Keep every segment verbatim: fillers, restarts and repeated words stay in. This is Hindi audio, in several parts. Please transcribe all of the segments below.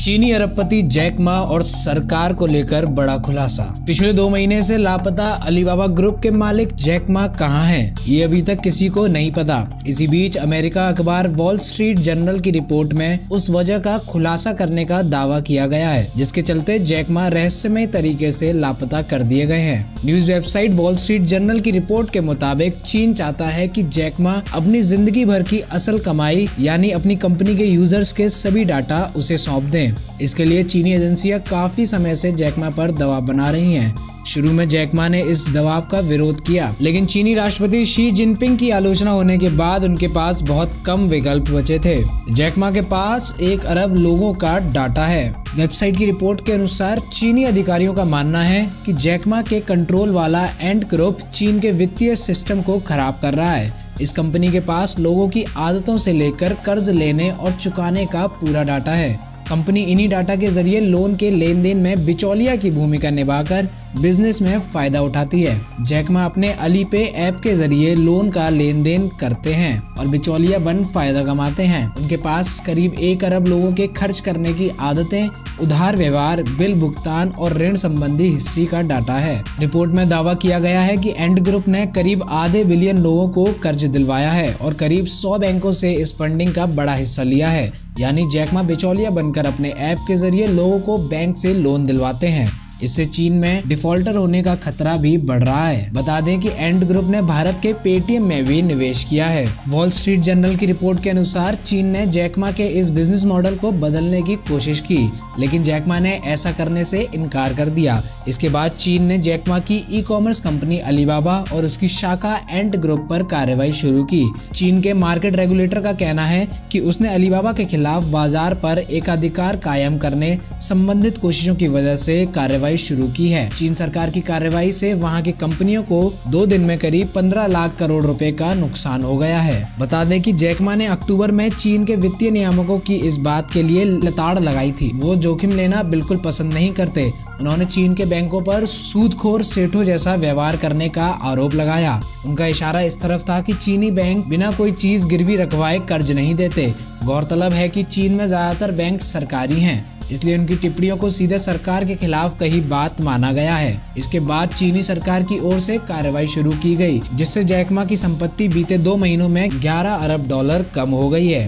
चीनी अरबपति जैक मा और सरकार को लेकर बड़ा खुलासा। पिछले दो महीने से लापता अलीबाबा ग्रुप के मालिक जैक मा कहाँ हैं, ये अभी तक किसी को नहीं पता। इसी बीच अमेरिका अखबार वॉल स्ट्रीट जर्नल की रिपोर्ट में उस वजह का खुलासा करने का दावा किया गया है जिसके चलते जैक मा रहस्यमय तरीके से लापता कर दिए गए हैं। News website wall street journal की रिपोर्ट के मुताबिक चीन चाहता है कि जैक मा अपनी जिंदगी भर की असल कमाई यानी अपनी कंपनी के यूजर्स के सभी डाटा उसे सौंप दें। इसके लिए चीनी एजेंसियां काफी समय से जैक मा पर दबाव बना रही हैं। शुरू में जैक मा ने इस दबाव का विरोध किया, लेकिन चीनी राष्ट्रपति शी जिनपिंग की आलोचना होने के बाद उनके पास बहुत कम विकल्प बचे थे। जैक मा के पास एक अरब लोगों का डाटा है। वेबसाइट की रिपोर्ट के अनुसार चीनी अधिकारियों का मानना है कि जैक मा के कंट्रोल वाला एंट ग्रुप चीन के वित्तीय सिस्टम को खराब कर रहा है। इस कंपनी के पास लोगों की आदतों से लेकर कर्ज लेने और चुकाने का पूरा डाटा है। कंपनी इन्हीं डाटा के जरिए लोन के लेन देन में बिचौलिया की भूमिका निभाकर बिजनेस में फायदा उठाती है। जैक मा अपने अली पे ऐप के जरिए लोन का लेन देन करते हैं और बिचौलिया बन फायदा कमाते हैं। उनके पास करीब एक अरब लोगों के खर्च करने की आदतें, उधार व्यवहार, बिल भुगतान और ऋण संबंधी हिस्ट्री का डाटा है। रिपोर्ट में दावा किया गया है कि एंड ग्रुप ने करीब आधे बिलियन लोगों को कर्ज दिलवाया है और करीब सौ बैंकों से इस फंडिंग का बड़ा हिस्सा लिया है। यानी जैक मा बिचौलिया बनकर अपने ऐप के जरिए लोगों को बैंक से लोन दिलवाते हैं। इससे चीन में डिफॉल्टर होने का खतरा भी बढ़ रहा है। बता दें कि एंड ग्रुप ने भारत के पेटीएम में भी निवेश किया है। वॉल स्ट्रीट जर्नल की रिपोर्ट के अनुसार चीन ने जैक मा के इस बिजनेस मॉडल को बदलने की कोशिश की, लेकिन जैक मा ने ऐसा करने से इनकार कर दिया। इसके बाद चीन ने जैक मा की ई कॉमर्स कंपनी अलीबाबा और उसकी शाखा एंट ग्रुप पर कार्रवाई शुरू की। चीन के मार्केट रेगुलेटर का कहना है कि उसने अलीबाबा के खिलाफ बाजार पर एकाधिकार कायम करने संबंधित कोशिशों की वजह से कार्रवाई शुरू की है। चीन सरकार की कार्रवाई से वहां की कंपनियों को दो दिन में करीब पंद्रह लाख करोड़ रुपए का नुकसान हो गया है। बता दें कि जैक मा ने अक्टूबर में चीन के वित्तीय नियामकों की इस बात के लिए लताड़ लगाई थी। वो जोखिम लेना बिल्कुल पसंद नहीं करते। उन्होंने चीन के बैंकों पर सूदखोर सेठों जैसा व्यवहार करने का आरोप लगाया। उनका इशारा इस तरफ था कि चीनी बैंक बिना कोई चीज गिरवी रखवाए कर्ज नहीं देते। गौरतलब है कि चीन में ज्यादातर बैंक सरकारी हैं, इसलिए उनकी टिप्पणियों को सीधे सरकार के खिलाफ कही बात माना गया है। इसके बाद चीनी सरकार की ओर से कार्रवाई शुरू की गई, जिससे जैक मा की संपत्ति बीते दो महीनों में ग्यारह अरब डॉलर कम हो गई है।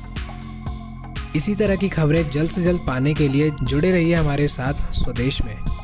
इसी तरह की खबरें जल्द से जल्द पाने के लिए जुड़े रहिए हमारे साथ स्वदेश में।